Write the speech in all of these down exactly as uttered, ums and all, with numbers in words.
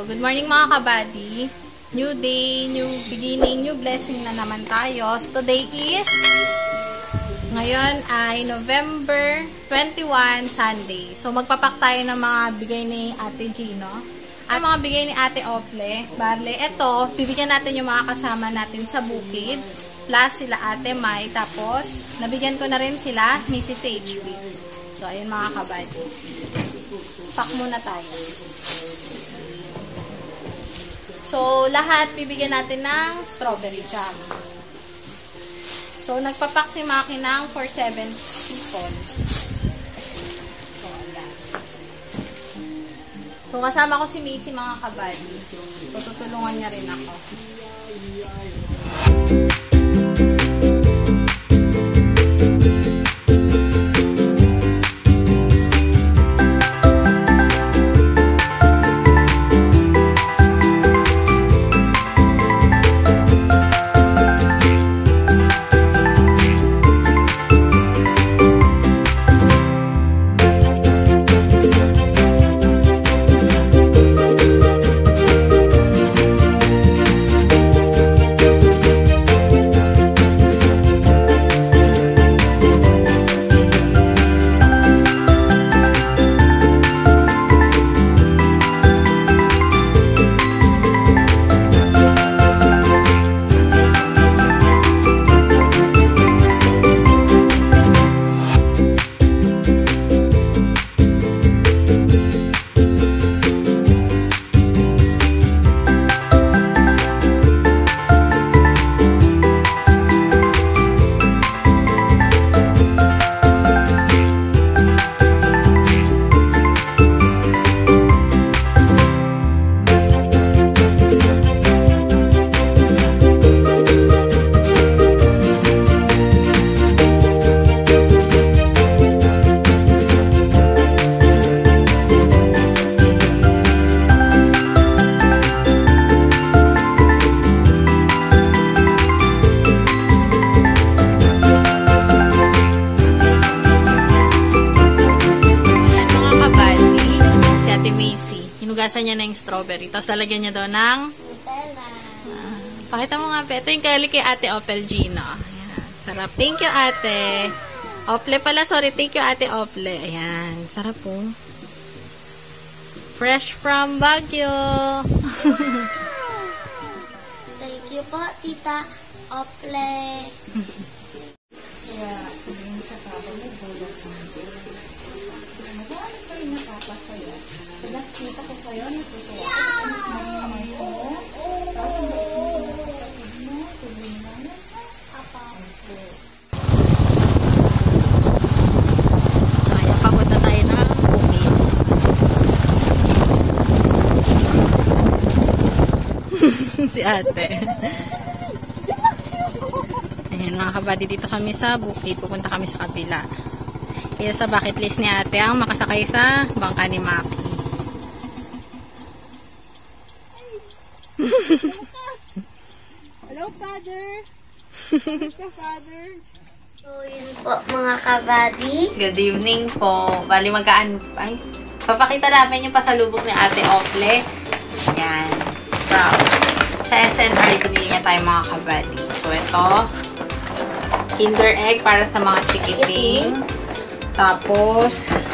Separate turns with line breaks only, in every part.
good morning mga kabady. New day, new beginning, new blessing na naman tayo. Today is, ngayon ay November twenty-first, Sunday. So, magpapak tayo ng mga bigay ni Ate Gino. At mga bigay ni Ate Ople, Barley. Ito, bibigyan natin yung mga kasama natin sa bukid. Plus sila Ate Mai. Tapos, nabigyan ko na rin sila Missus H B. So, ayun mga kabady. Pack muna tayo. So, lahat bibigyan natin ng strawberry jam. So, nagpapak si Maki ng for seven people. So, ayan. So, kasama ko si Macy mga kabady. So, tutulungan niya rin ako. Hinugasan niya na yung strawberry. Tapos lalagyan niya daw ng uh, pakita mo nga, pe. Ito yung kali kay Ate Opel Gino. Ayan. Sarap. Thank you, Ate. Ople pala. Sorry. Thank you, Ate Ople. Ayan. Sarap po. Fresh from Baguio.
Thank you po, Tita Ople.
Kaya, yung sa kabal na bulot natin. Magkano pa rin nakapasaya? Nakita ko kayo, natutuwa. Mas marimay ko. Tapos ang kapatid mo, tuloy na nasa apa ko. Kaya papunta tayo ng bukid. Si ate. Ayan mga kabady, dito kami sa bukid. Pupunta kami sa kabila. Kaya sa bucket list ni ate ang makasakay sa bangka ni Maki.
Hello, Father. Kamusta, Father?
So, yun po, mga kabady.
Good evening po. Bali magkaan... Ay, papakita namin yung pasalubong ni Ate Ople. Yan. From sa S N R, binili niya tayo mga kabady. So, ito. Kinder egg para sa mga chikiting. Tapos,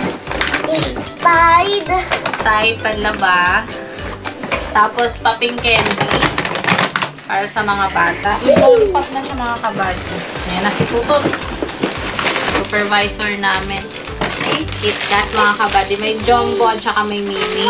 Tide.
Tide panlaba. Tapos, popping candy. Para sa mga bata. Yung pop na siya mga kabady. Ayan na si Tutut. Supervisor namin. Okay, KitKat mga kabady. May jumbo at saka may mini.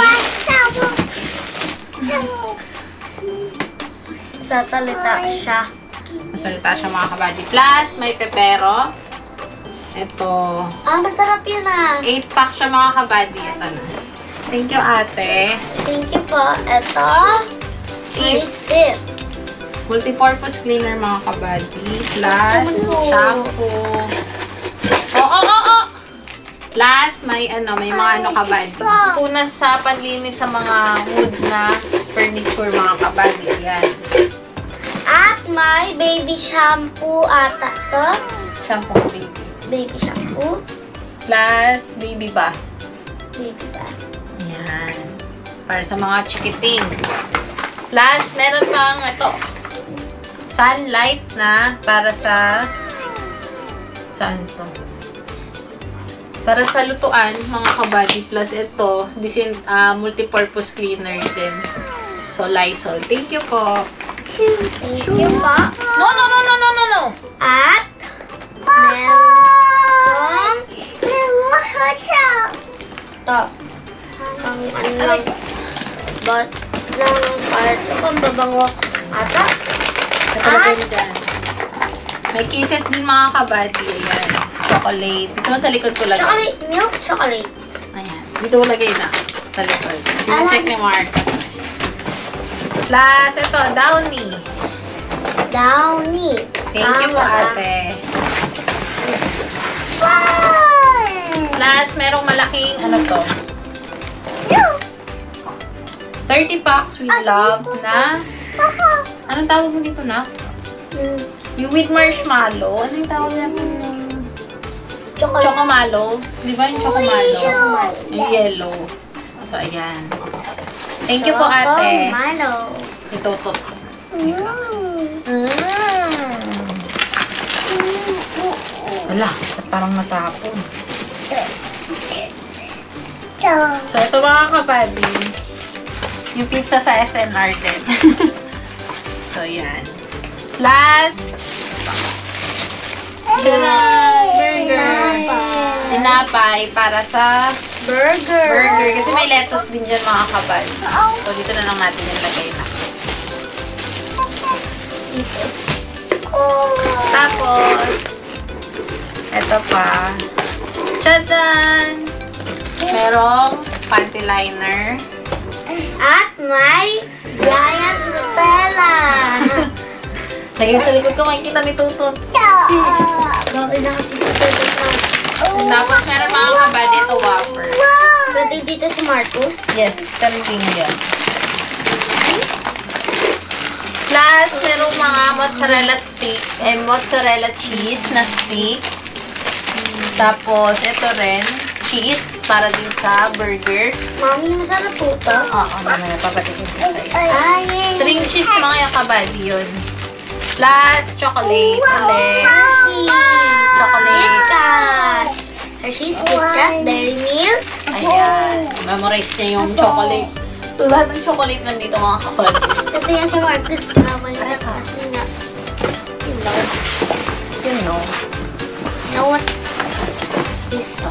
Sasalita siya.
Masalita siya mga kabady. Plus, may pepero. Ito.
Ah, masarap yun ah.
eight pack siya mga kabady. Ito na. Thank you, ate.
Thank you po. Ito. May sip.
Multi-purpose cleaner mga kabady. Plus, shampoo. Oh, oh, oh, oh! Plus, may ano, may mga ano kabady. Punas sa panlinis sa mga wood na furniture mga kabady. Ayan.
At may baby shampoo ata to.
Shampoo baby.
Baby shampoo.
Plus, baby ba?
Baby ba?
Ayan. Para sa mga chikiting. Plus, meron pang ito. Sunlight na para sa... Saan to? Para sa lutuan, mga kabady. Plus ito, disin, uh, multi-purpose cleaner din. So, Lysol. Thank you po.
Thank you po.
No, no, no, no, no, no, no.
At, meron, ito, pang ano lang, but, lang, para ito pang babango, ata.
Ito na din dyan. May kisses din mga kabady. Ayan. Chocolate. Ito sa likod ko lagay.
Chocolate, milk chocolate.
Ayan. Dito ko lagay na. Sa likod. Sino-check ni Mark. Plus, ito, Downy.
Downy.
Thank you po,
Ah,
ate.
Fun!
Plus, merong malaking, ano to? thirty packs with love na, anong tawag mo dito na?
Mm,
Yung with marshmallow. Ano yung tawag natin yung
chocolate.
chocomalo? Di ba yung chocomalo?
Yellow.
Yung yellow. So, ayan. Thank you po, ate.
Chocomalo.
Ito, to.
Mm.
Mm. Wala, parang natapon. So, ito mga kabady. Yung pizza sa S N R din. So, yan. Plus, burger. Tinapay para sa
Burger.
burger. Kasi may lettuce din dyan mga kabady. So, dito na lang natin yung lagay na. Tapos, ito pa. Tchadan! Merong panty liner.
At may giant Nutella.
Lagi sa likod ko, makikita ni Tutut.
Gawin na kasi sa tutot na.
Tapos, meron mga kabady ito wafer.
Pwede dito si Marcus.
Yes, kambing yan. Plus, merong mga mozzarella stick and mozzarella cheese na stick. Tapos, ito rin, cheese para din sa burger.
Mami, masarap po ito.
Oo, mamaya papatikin ko sa'yo.
Ay,
String cheese mga yung kabady yun. Plus, chocolate ulit.
Hershey's.
Chocolate.
KitKat. Hershey's, KitKat, Dairy Milk.
Ayan. Memorize niya yung chocolate. So, lahat ng chocolate nandito mga kabady.
Kasi yan si Marcus, bawal na kasi nga. You know.
You know.
You know what? This.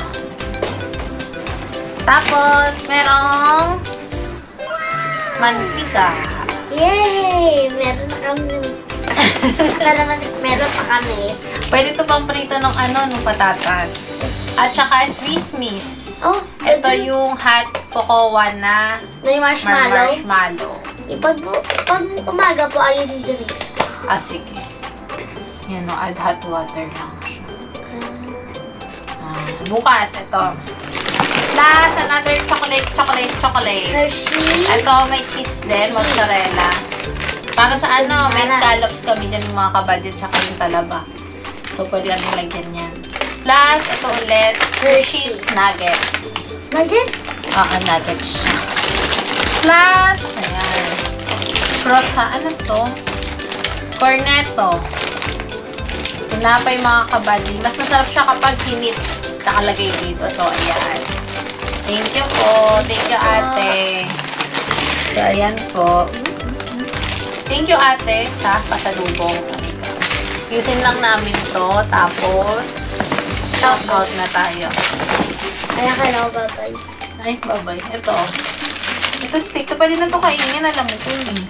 Tapos, merong mantika.
Yay! Meron na kami. Akala naman, meron pa kami.
Pwede ito pang prito ng ano, ng patatas. At saka Swiss Miss.
Oh,
Ito yung hot cocoa na
may marshmallow.
marshmallow.
Ipag, pag umaga po, ayun yung drinks ko.
Ah, sige. Yan o, add hot water lang siya. Ah, bukas, ito. Plus, another chocolate, chocolate, chocolate.
Hershey's.
Ito, may cheese din, mozzarella. Para sa ano, may scallops kami dyan yung mga kabadit, tsaka yung talaba. So, pwede natin lagyan yan. Plus, ito ulit, Hershey's Nuggets.
Nuggets?
Oo, nuggets siya. Plus, ayan. Croissant, ano to? Cornetto. Tinapay mga kabady. Mas masarap siya kapag hinit nakalagay dito. So, ayan. Thank you po. Thank you, ate. So, ayan po. Thank you, ate, sa pasalubong. Yusin lang namin to. Tapos, shout out na tayo.
Kaya ka na, babay.
Ay, babay. Ito. Ito stick. Ito pwede na ito kainin. Alam mo ito eh.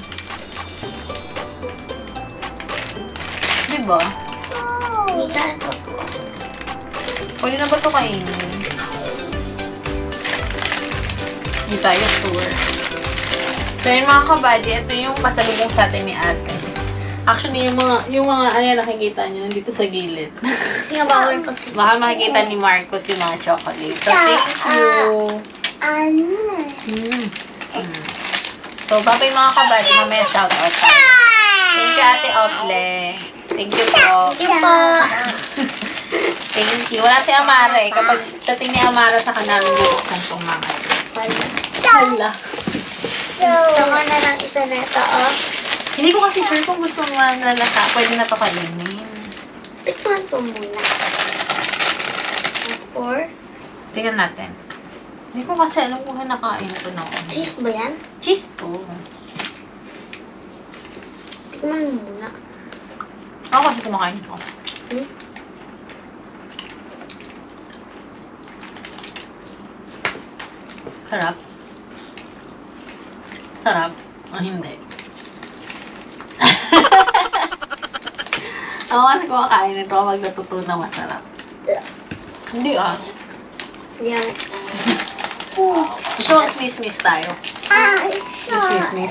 Diba?
Mita ito.
Pwede na ba ito kainin? Hindi tayo sure. So yun mga kabady, ito yung pasalubong sa atin ni ate. Actually, yung mga, yung mga, ano yan, nakikita nyo, nandito sa gilid.
Kasi nga bawal kasi.
Baka makikita ni Marcos yung mga chocolate. So, thank you.
Ano?
Mm. Mm. So, babay mga kabady, mamaya shout out tayo. Thank you, Ate Ople. Thank you po.
Thank you po.
Thank you. Wala si Amara eh. Kapag dating ni Amara sa kanami, buksan itong mga.
Wala.
Hala.
Gusto ko na ng isa nito, oh.
Hindi ko kasi sure kung gusto mo na lasa. Pwede na to kainin.
Tikman ko muna. Four.
Tingnan natin. Hindi ko kasi alam kung nakain ito na ako.
Cheese ba yan?
Cheese to.
Tikman mo muna.
Ako kasi kumakain ito.
Hmm?
Sarap. Sarap. O hindi. Ako kasi kumakain ito pag natutunan masarap. Hindi ah.
Yan.
So, miss-miss tayo.
Ay,
Miss-miss-miss.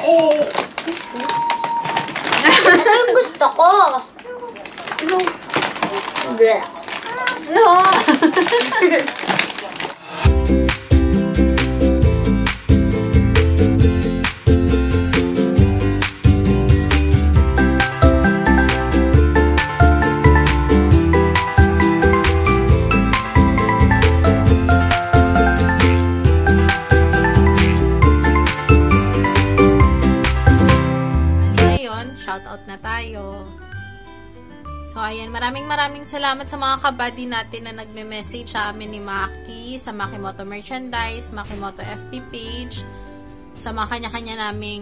ito yung gusto ko. Bleh.
No! Shoutout na tayo. So, ayan. Maraming maraming salamat sa mga kabady natin na nagme-message sa amin ni Maki, sa Makimoto Merchandise, Makimoto F B page, sa mga kanya-kanya naming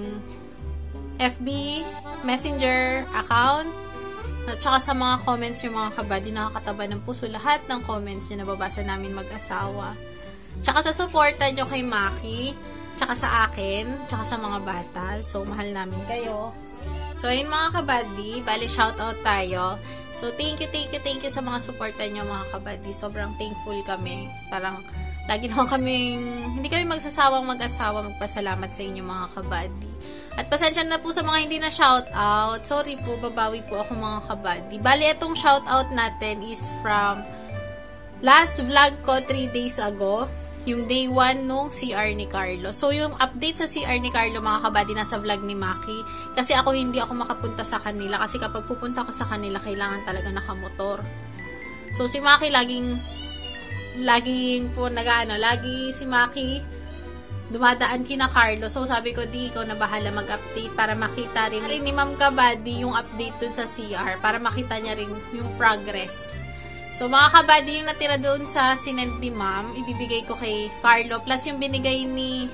F B, Messenger account, at saka sa mga comments yung mga kabady, nakakataba ng puso lahat ng comments nyo nababasa namin mag-asawa. Tsaka sa supporta nyo kay Maki, tsaka sa akin, tsaka sa mga bata. So, mahal namin kayo. So, ayun mga kabady, bali shoutout tayo. So, thank you, thank you, thank you sa mga supporta nyo mga kabady. Sobrang thankful kami. Parang, lagi naman kaming, hindi kami magsasawang mag-asawa, magpasalamat sa inyo mga kabady. At pasensya na po sa mga hindi na shoutout. Sorry po, babawi po ako mga kabady. Bali, itong shoutout natin is from last vlog ko three days ago. Yung day one nung C R ni Carlo. So, yung update sa C R ni Carlo, mga kabady, nasa vlog ni Maki. Kasi ako, hindi ako makapunta sa kanila. Kasi kapag pupunta ko sa kanila, kailangan talaga nakamotor. So, si Maki, laging, laging po, nag-ano, lagi si Maki, dumadaan kina Carlo. So, sabi ko, di, ikaw na bahala mag-update para makita rin, rin ni Ma'am Kabady yung update dun sa C R. Para makita niya rin yung progress. So, mga kabady, yung natira doon sa sinend ni Ma'am, ibibigay ko kay Carlo. Plus, yung binigay ni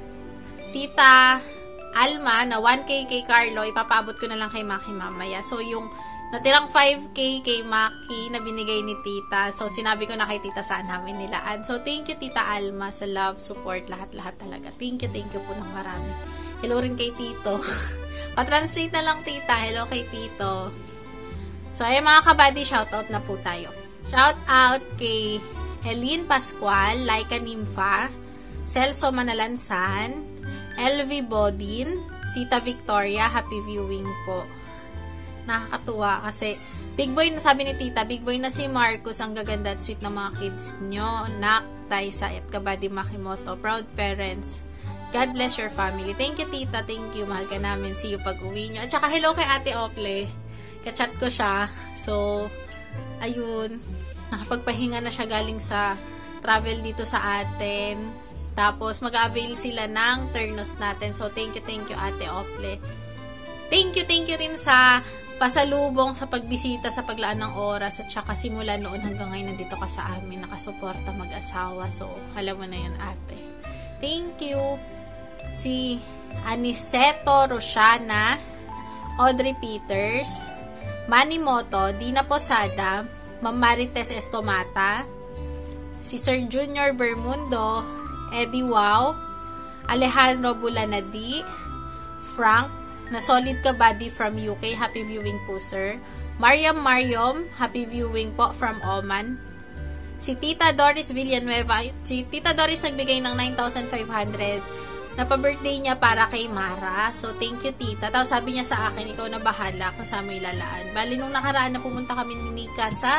Tita Alma na one K kay Carlo, ipapaabot ko na lang kay Maki mamaya. So, yung natirang five K kay Maki na binigay ni Tita. So, sinabi ko na kay Tita saan namin nilaan. So, thank you Tita Alma sa love, support, lahat-lahat talaga. Thank you, thank you po ng marami. Hello rin kay Tito. Pa-translate na lang, Tita. Hello kay Tito. So, ayun mga kabady, shoutout na po tayo. Shout out kay Helene Pascual, Laika Nympha, Celso Manalansan, L V Bodin, Tita Victoria, happy viewing po. Nakakatuwa kasi big boy na, sabi ni Tita, big boy na si Marcus, ang gaganda at sweet na mga kids nyo. Nak, Taisa, at Kabady Makimoto, proud parents. God bless your family. Thank you Tita, thank you, mahal ka namin. See you pag uwi nyo. At saka hello kay Ate Ople. Kachat ko siya. So, ayun, nakapagpahinga na siya galing sa travel dito sa atin. Tapos, mag-avail sila ng turnos natin. So, thank you, thank you, Ate Ople. Thank you, thank you rin sa pasalubong, sa pagbisita, sa paglaan ng oras, at saka simula noon hanggang ngayon nandito ka sa amin, nakasuporta mag-asawa. So, alam mo na yun, Ate. Thank you. Si Aniceto Rosiana, Audrey Peters, Manny Moto, Dina Posada, Ma'am Marites Estomata, si Sir Junior Bermundo, Eddie Wow, Alejandro Bulanadi, Frank, na Solid Kabady from U K, happy viewing po sir. Mariam Mariam, happy viewing po from Oman. Si Tita Doris Villanueva, si Tita Doris nagbigay ng nine thousand five hundred na pa-birthday niya para kay Mara. So, thank you, Tita. Tapos sabi niya sa akin, ikaw na bahala kung saan mo ilalaan. Bali, nung nakaraan na pumunta kami ni Nika sa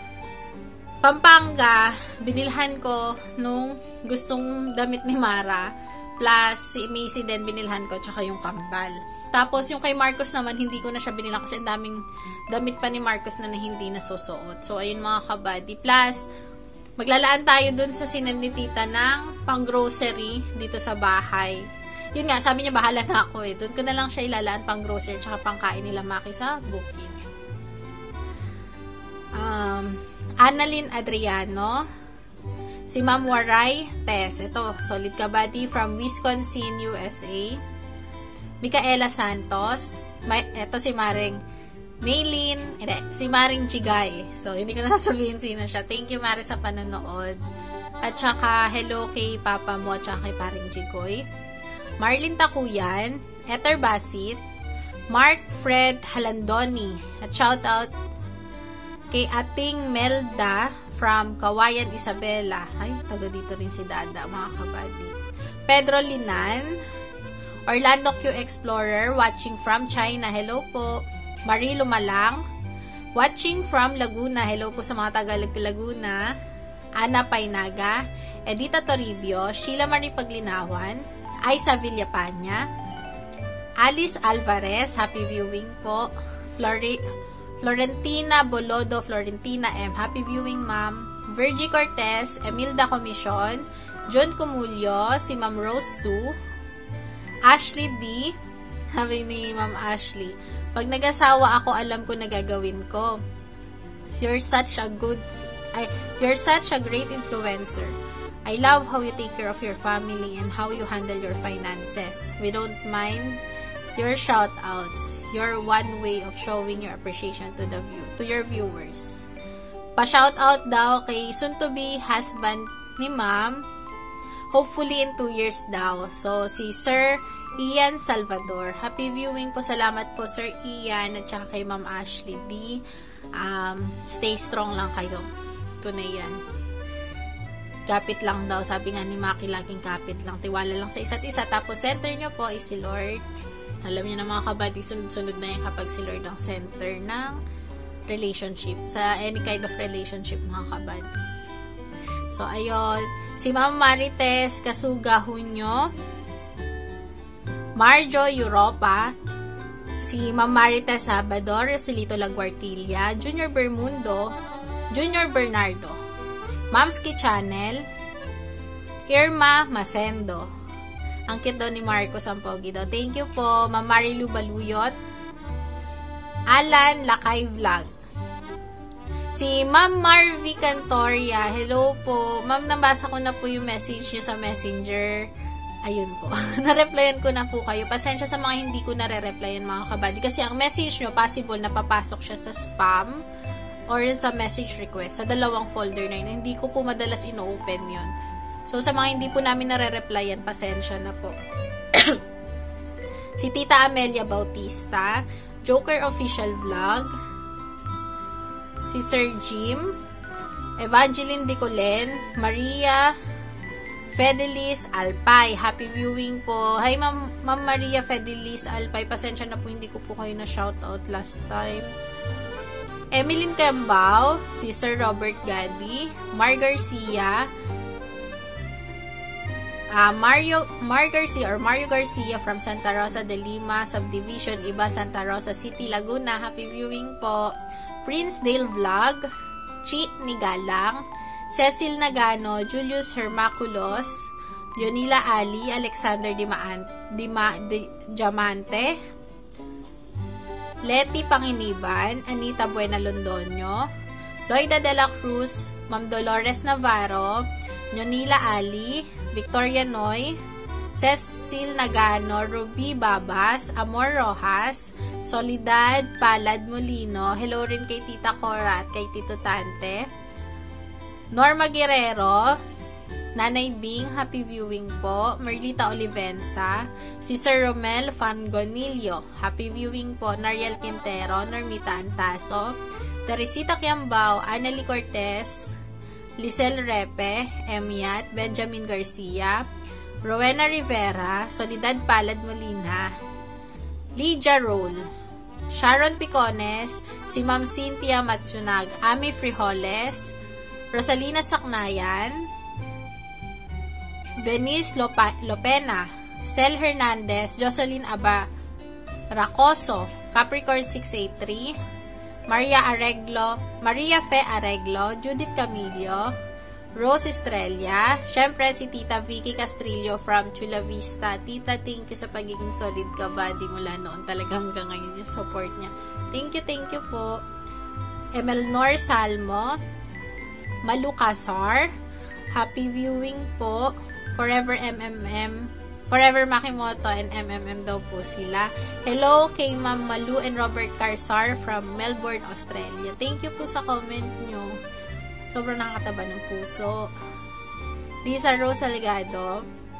Pampanga, binilhan ko nung gustong damit ni Mara. Plus, si Macy din binilhan ko, tsaka yung kambal. Tapos, yung kay Marcos naman, hindi ko na siya binilhan kasi daming damit pa ni Marcos na, na hindi nasusuot. So, ayun mga kabady. Plus, maglalaan tayo dun sa sinend ni Tita ng pang-grocery dito sa bahay. Yun nga, sabi niya, bahala na ako eh. Doon ko na lang siya ilalaan pang grocery tsaka pang kain nila Maki sa bukid. Um, Annalyn Adriano. Si Ma'am Waray Tess. Ito, solid kabady from Wisconsin, U S A. Micaela Santos. May, ito si Maring Maylin. Hindi, si Maring Chigay. So, hindi ko na sasabihin sino siya. Thank you, Mari, sa panonood. At saka, hello kay Papa mo at saka kay Paring Jigoy. Marlene Takuyan. Ether Basit. Mark Fred Halandoni. At shout out kay ating Melda from Kawayan, Isabela. Ay, taga dito rin si Dada, mga kabady. Pedro Linan. Orlando Q Explorer, watching from China. Hello po. Marie Lumalang. Watching from Laguna. Hello po sa mga taga Laguna. Ana Painaga. Edita Toribio. Sheila Marie Paglinawan. Aiza Villapanya. Alice Alvarez. Happy viewing po. Flori Florentina Bolodo. Florentina M. Happy viewing, ma'am. Virgie Cortez. Emilda Commission. John Cumulio. Si Ma'am Rose Sue. Ashley D. Sabi ni Ma'am Ashley, pag nag-asawa ako, alam ko na gagawin ko. You're such a good, I, you're such a great influencer. I love how you take care of your family and how you handle your finances. We don't mind your shout-outs. You're one way of showing your appreciation to the view, to your viewers. Pa-shoutout daw kay soon-to-be husband ni Ma'am. Hopefully in two years daw. So, si Sir Ian Salvador. Happy viewing po. Salamat po, Sir Ian. At saka kay Ma'am Ashley D. Um, stay strong lang kayo. Tunay yan. Kapit lang daw. Sabi nga ni Maki, laging kapit lang. Tiwala lang sa isa't isa. Tapos, center nyo po is si Lord. Alam niyo na mga kabady, sunod-sunod na yan kapag si Lord ang center ng relationship. Sa any kind of relationship, mga kabady. So, ayun. Si Ma'am Marites Kasuga Hunyo. Marjo Europa. Si Ma'am Marites Sabador. Roselito Laguartilla. Junior Bermundo. Junior Bernardo. Mamski Channel. Irma Masendo. Ang cute daw ni Marcos ang pogi daw. Thank you po. Ma'am Marilu Baluyot. Alan Lakay Vlog. Si Ma'am Marvy Cantoria, hello po. Ma'am, nabasa ko na po yung message niyo sa Messenger. Ayun po. Na-replyan ko na po kayo. Pasensya sa mga hindi ko nare-replyan, mga kabady. Kasi ang message niyo, possible na papasok siya sa spam or sa message request. Sa dalawang folder na yun. Hindi ko po madalas ino-open yun. So, sa mga hindi po namin nare-replyan, pasensya na po. Si Tita Amelia Bautista, Joker Official Vlog, si Sir Jim, Evangeline Dicolen, Maria Fedelis Alpay. Happy viewing po. Hi, Ma'am Ma Maria Fedelis Alpay. Pasensya na po, hindi ko po kayo na shoutout last time. Emeline Cambao, si Sir Robert Gadi, Mar Garcia, uh, Mario, Mar Garcia or Mario Garcia from Santa Rosa de Lima, Subdivision, Iba, Santa Rosa City, Laguna. Happy viewing po. Prince Dale Vlog, Cheat Nigalang, Cecil Nagano, Julius Hermaculos, Yonila Ali, Alexander Dimaan, Dima, Di, Diamante, Leti Panginiban, Anita Buena Londoño, Loida de la Cruz, Ma'am Dolores Navarro, Yonila Ali, Victoria Noy, Cecil Nagano, Ruby Babas, Amor Rojas, Solidad Palad Molino, hello rin kay Tita Cora at kay Tito Tante, Norma Guerrero, Nanay Bing, happy viewing po, Merlita Olivenza, si Sir Romel Fangonilio, happy viewing po, Nariel Quintero, Normita Antaso, Teresita Kiambao, Anneli Cortez, Lisel Repe, Emiat, Benjamin Garcia, Rowena Rivera, Solidad Palad Molina, Lydia Roll, Sharon Picones, si Ma'am Cynthia Matsunag, Ami Frijoles, Rosalina Saknayan, Venice Lopa Lopena, Cel Hernandez, Jocelyn Aba Racoso, Capricorn six eight three, Maria Areglo, Maria Fe Areglo, Judith Camillo, Rose Estrella. Syempre, si Tita Vicky Castrillo from Chula Vista. Tita, thank you sa pagiging solid kabady mula noon talaga hanggang ngayon yung support niya. Thank you, thank you po. Emelnor Salmo. Malu Casar. Happy viewing po. Forever M M M. Forever Makimoto and M M M daw po sila. Hello kay Ma'am Malu and Robert Carsar from Melbourne, Australia. Thank you po sa comment nyo. Sobrang nakakataba ng puso. Lisa Rose Salgado.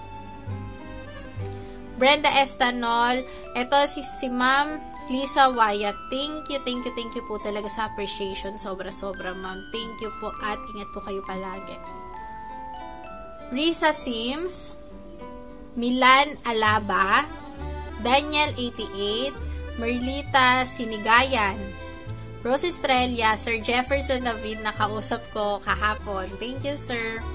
Brenda Estanol. Ito si, si Ma'am Lisa Wyatt. Thank you, thank you, thank you po talaga sa appreciation. Sobra-sobra, Ma'am. Thank you po at ingat po kayo palagi. Risa Sims. Milan Alaba. Daniel eighty-eight. Merlita Sinigayan. Rose Estrella, Sir Jefferson David, nakausap ko kahapon. Thank you, sir.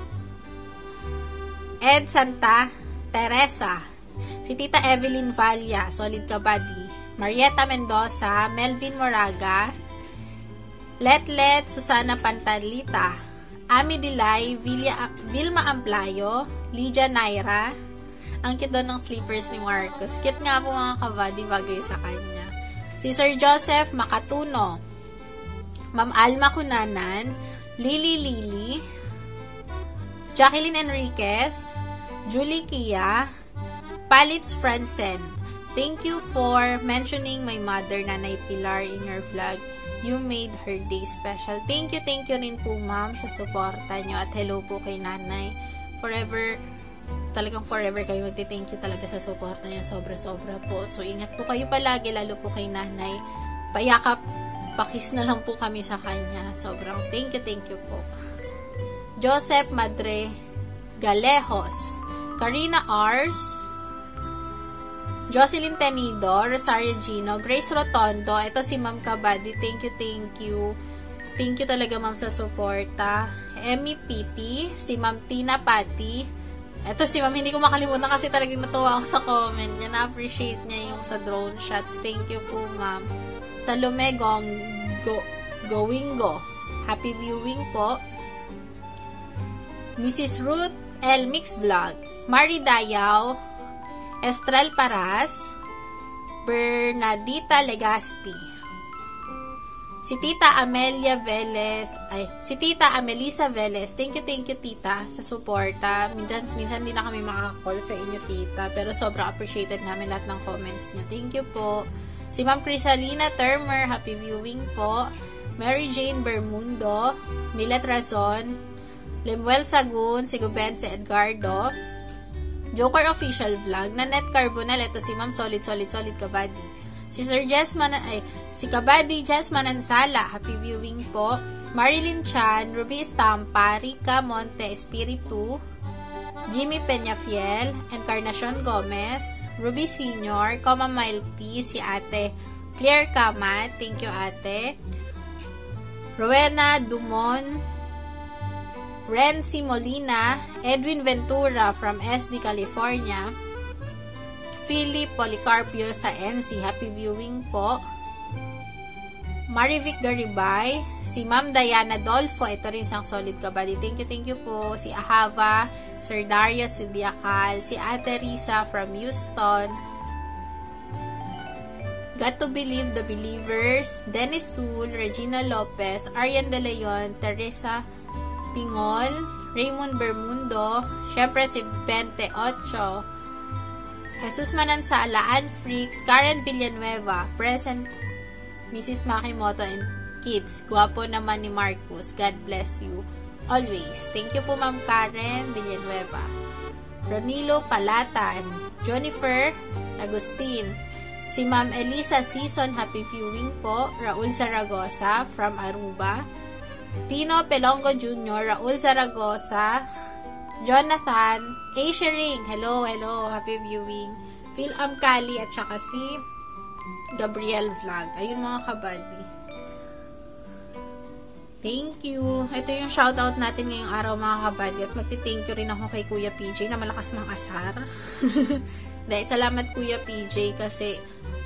Ed Santa Teresa. Si Tita Evelyn Valla, solid kabady. Marietta Mendoza, Melvin Moraga. Letlet Susana Pantalita. Ami Dilay, Vilma, Vilma Amplayo. Lydia Naira. Ang cute doon ng sleepers ni Marcos. Cute nga po mga kabady, bagay sa kanya. Si Sir Joseph Makatuno. Ma'am Alma Cunanan, Lily Lily, Jacqueline Enriquez, Julie Kia, Palitz Franzen. Thank you for mentioning my mother, Nanay Pilar, in your vlog. You made her day special. Thank you, thank you rin po, ma'am, sa suporta nyo. At hello po kay Nanay. Forever, talagang forever kayo magti-thank you talaga sa suporta nyo. Sobra-sobra po. So, ingat po kayo palagi, lalo po kay Nanay. Payakap, pakis na lang po kami sa kanya. Sobrang thank you, thank you po. Joseph Madre Galejos. Karina Ars. Jocelyn Tenido. Rosario Gino. Grace Rotondo. Ito si Ma'am Kabady. Thank you, thank you. Thank you talaga, ma'am, sa suporta. Emmy Piti. Si Ma'am Tina Pati. Ito si ma'am, hindi ko makalimutan kasi talagang natuwa ako sa comment niya. Na-appreciate niya yung sa drone shots. Thank you po, ma'am. Salome Gong Go, Goingo. Happy viewing po. Missus Ruth L. Mix Vlog. Mari Dayaw. Estrel Paras. Bernadita Legaspi. Si Tita Amelia Velez. Ay, si Tita Amelisa Velez. Thank you, thank you, Tita, sa suporta. Minsan, minsan din na kami makakall sa inyo, Tita. Pero sobrang appreciated namin lahat ng comments niyo. Thank you po. Si Ma'am Crisalina Termer, happy viewing po. Mary Jane Bermundo, Milet Razon, Lemuel Sagun, si Gubense Edgardo, Joker Official Vlog, Nanette Carbonell, ito si Ma'am Solid, Solid, Solid Kabady. Si Sir Jesman, ay, si Kabady Jesman Ansala, happy viewing po. Marilyn Chan, Ruby Estampa, Rica Monte Espiritu, Jimmy Peñafiel, Encarnacion Gomez, Ruby Senior, Coma Milty, si Ate Claire Kamat, thank you, Ate. Rowena Dumon, Renzi Molina, Edwin Ventura from S D California, Philip Policarpio sa N C, happy viewing po. Marivic Garibay, si Ma'am Diana Dolfo, ito rin isang solid kabady. Thank you, thank you po. Si Ahava, Sir Darius Sidiakal, si Ate Risa from Houston, Got to Believe the Believers, Dennis Sul, Regina Lopez, Arian De Leon, Teresa Pingol, Raymond Bermundo, syempre si twenty-eight, Jesus Manansala, Ann Freaks, Karen Villanueva, present Missus Makimoto and kids. Guwapo naman ni Marcus. God bless you always. Thank you po, Ma'am Karen Villanueva. Ronilo Palatan, Jennifer Agustin, si Ma'am Elisa Season, happy viewing po. Raul Zaragoza from Aruba, Tino Pelongo Junior, Raul Zaragoza, Jonathan A. Shering, hello, hello, happy viewing. Phil Amcali at saka si Gabriel Vlog. Ayun mga kabady. Thank you. Ito yung shoutout natin ngayong araw mga kabady. At magti-thank you rin ako kay Kuya P J na malakas mang asar. Dahil salamat Kuya P J kasi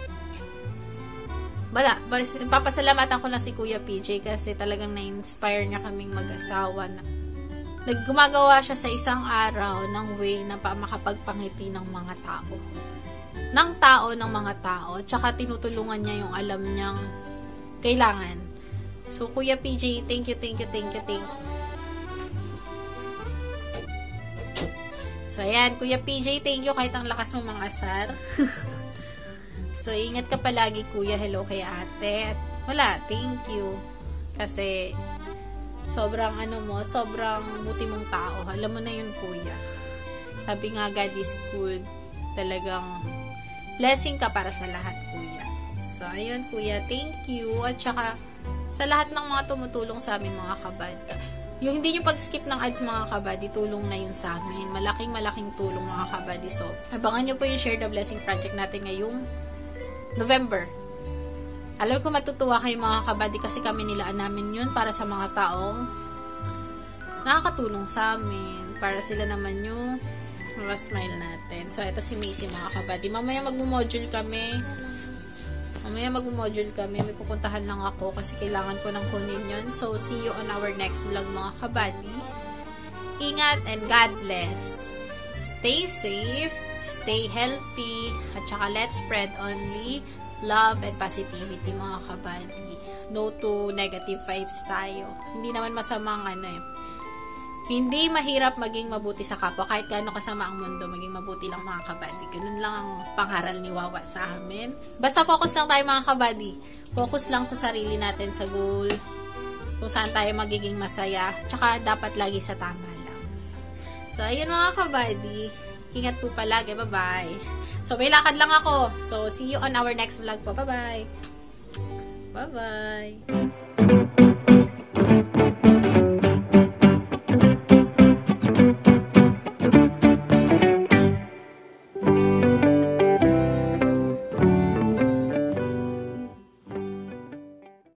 wala, papasalamatan ko lang si Kuya P J kasi talagang na-inspire niya kaming mag-asawa na Naggumagawa siya sa isang araw ng way na pa makapagpangiti ng mga tao. Ng tao, ng mga tao. Tsaka tinutulungan niya yung alam niyang kailangan. So, Kuya P J, thank you, thank you, thank you, thank you. So, ayan, Kuya P J, thank you kahit ang lakas mo mga asar. So, ingat ka palagi, Kuya. Hello kay ate. At wala, thank you. Kasi, sobrang ano mo, sobrang buti mong tao. Alam mo na yun, Kuya. Sabi nga, God is good. Talagang blessing ka para sa lahat, Kuya. So, ayun, Kuya. Thank you. At saka, sa lahat ng mga tumutulong sa amin, mga kabad. Yung hindi nyo pag-skip ng ads, mga kabady, tulong na yun sa amin. Malaking, malaking tulong, mga kabady. So, abangan nyo po yung Share the Blessing project natin ngayong November. Alam ko matutuwa kayo mga kabady kasi kami nilaan namin yun para sa mga taong nakakatulong sa amin. Para sila naman yung mga smile natin. So, ito si Macy mga kabady. Mamaya mag-module kami. Mamaya mag-module kami. May pupuntahan lang ako kasi kailangan ko ng kunin yun. So, see you on our next vlog mga kabady. Ingat and God bless. Stay safe, stay healthy, at saka let's spread only love and positivity mga kabady. No to negative vibes tayo. Hindi naman masamang ano eh. Hindi mahirap maging mabuti sa kapwa. Kahit gaano kasama ang mundo, maging mabuti lang mga kabady. Ganun lang ang pangaral ni Wawa sa amin. Basta focus lang tayo mga kabady. Focus lang sa sarili natin, sa goal. Kung saan tayo magiging masaya. Tsaka dapat lagi sa tama lang. So, ayun mga kabady. Ingat po palagi. Bye-bye. So, may lakad lang ako. So, see you on our next vlog po. Bye-bye. Bye-bye.